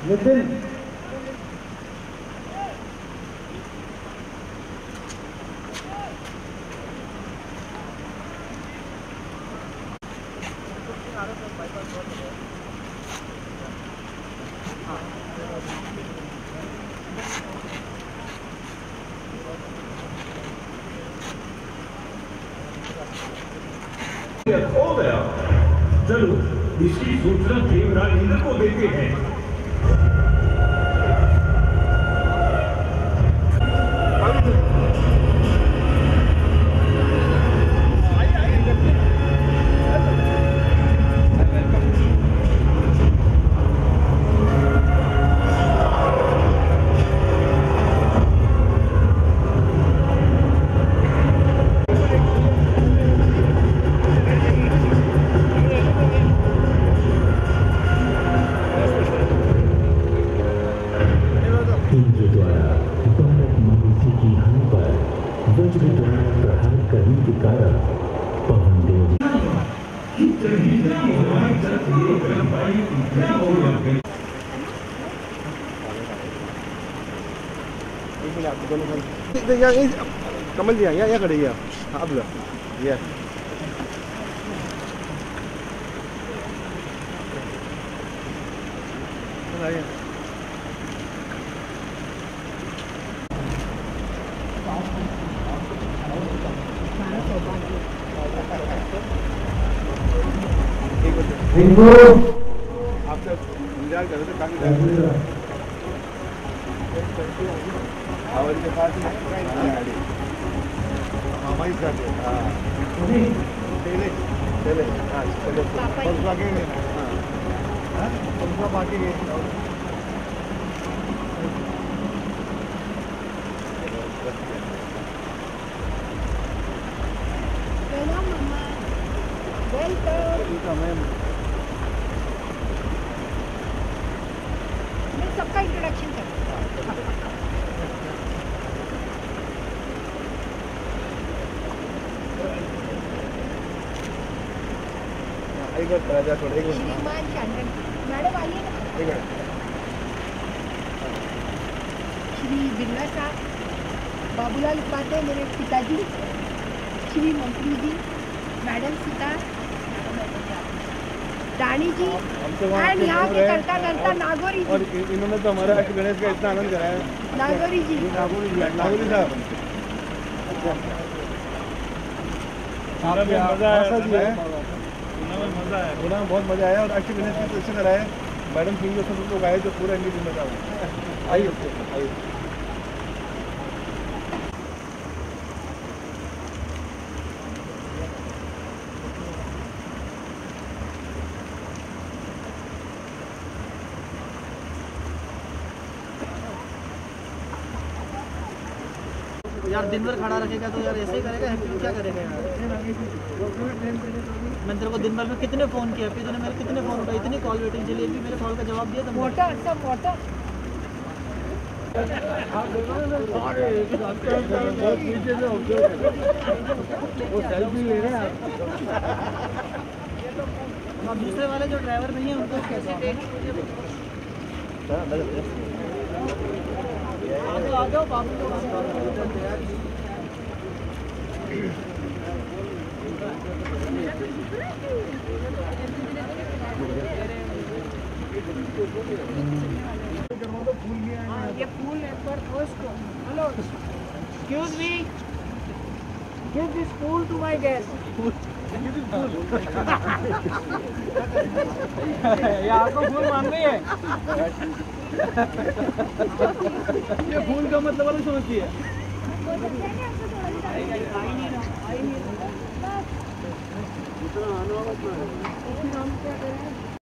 नितिन हो गया। चलो इसकी सूचना देवराज इंद्र को देते हैं। इंद्र द्वारा बालक मनुष्य की हानि पर वज्र द्वारा प्रहार करने के कारण पवन देव कमल जी यहाँ खड़े हैं। हाँ अब ये आपसे इंतजार कर रहे थे काफी के पास हमारी साथ चले बाकी मैं सबका इंट्रोडक्शन कर श्रीमान चंदन मैडम आइए ना। श्री बिरला साहब, बाबूलाल उपाध्याय मेरे पिताजी, श्री मंत्री जी, मैडम सीता, रानी जी एंड यहाँ के करता करता नागौरी जी। और इन्होंने तो हमारा गणेश का इतना आनंद कराया। नागौरी जी साहब मजा है, बहुत मजा आया। और अच्छी गणेश के दर्शन कराए मैडम सिंह जो सब लोग आए जो पूरा इंडिया में मजा आइए। यार दिन भर खड़ा रखेगा तो यार ऐसे ही करेगा। हैप्पी क्या करेगा यार। मैंने तेरे को दिन भर में कितने फ़ोन किया, फिर तूने मेरे कितने फ़ोन उठाए, इतनी कॉल वेटिंग चली, अभी मेरे कॉल का जवाब दिया तो मोटा सब मोटा वो सेल्फी ले रहे हैं। अब दूसरे वाले जो ड्राइवर नहीं है उनको कैसे आ जाओ बाबू। ये फूल है पर उसको hello excuse me give this फूल टू माय गेस्ट। ये आपको फूल मांग रही है। ये फूल का मतलब वाला समझती है।